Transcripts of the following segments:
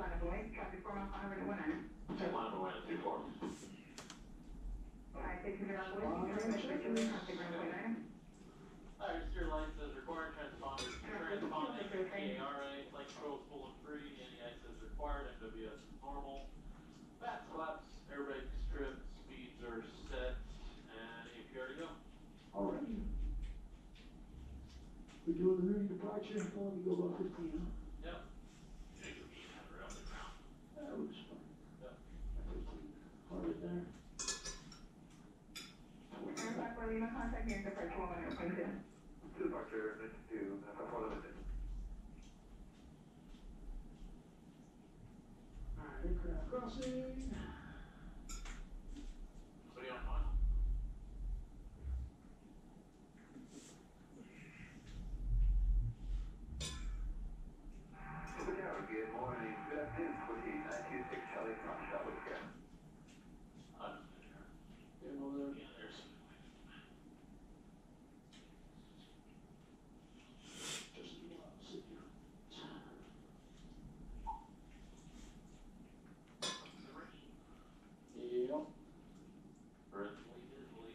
traffic 4 miles on over to 190. Line away at 24. I take you around the way, traffic runway 9. Exterior lights as required, transponders, ARA, flight controls full and free, any access required, MWS is normal. Fast flaps, airbag strip, speeds are set, and APR to go. Alrighty. We're doing the new departure, only go about 15, huh? Yep. Around the ground. That was fun. Yep. 15. Hard there. Aircraft for Lima, contact me at departure 110.2. Departure, to Fort Limited. Alright, aircraft crossing. Somebody on final? Good morning, good afternoon, 2926 Charlie from Shelby here. Getting over there. Yeah, there's Just sit here. Yep. Brindley, Italy.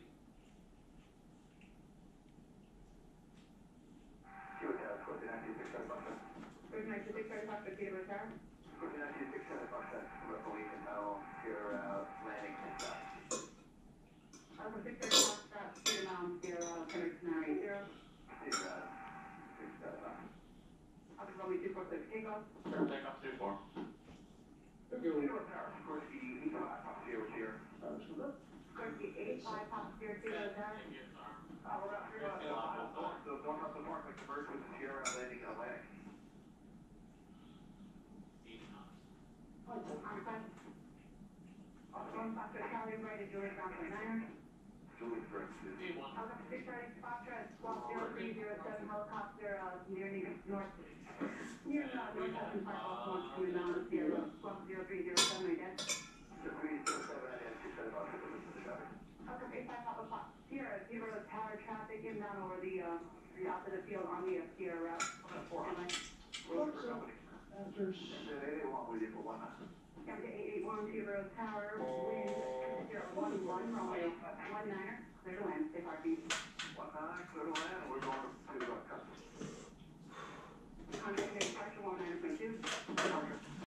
Hotel, 2926 Charlie Foxtrot. 2926 Charlie Foxtrot, Peterborough Tower. 2926 Charlie Foxtrot, Republican Tunnel, your landing and stuff. 6 Charlie Foxtrot, Peter Mounds, Sierra, Center Scenario 0. Alpha Romeo 246, takeoff. Sure, take off 24. Peterborough Tower, Sikorsky 85, Pop 0 here. Sikorsky 85, Papa Sierra, Peterborough Tower. Thank you, sorry. We're out here, so don't have the mark, like the bird with the Sierra landing in Atlantic. 80 knots. On request. One Foxtrot, Charlie, right at Julius Ground 9er. Julie Brooks is D1. Alpha 6 Charlie Foxtrot, Squawk 0307, helicopter, near north. Near northwestern Park, launch to the Mounds, Sierra, Squawk 0307, my desk. 307 and 6 Charlie Foxtrot, listen to the traffic. Alpha 85 Papa Fox, Sierra, Peterborough Tower traffic inbound over the opposite field on the Sierra route. After They want we did for 1 night. Captain 881 Peterborough Tower, wind 011, runway 19er, clear to land, safe RP. 1 night, clear to land, we're going